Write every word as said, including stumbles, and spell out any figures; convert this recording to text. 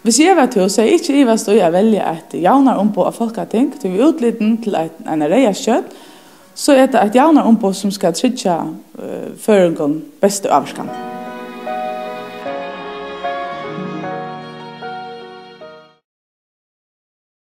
Hvis jeg var til, så er jeg ikke ivast å velge et jaunar ombå av folketing, til vi utliten til en reiaskjøtt, så er det et jaunar ombå som skal trykja uh, føringen beste avskan.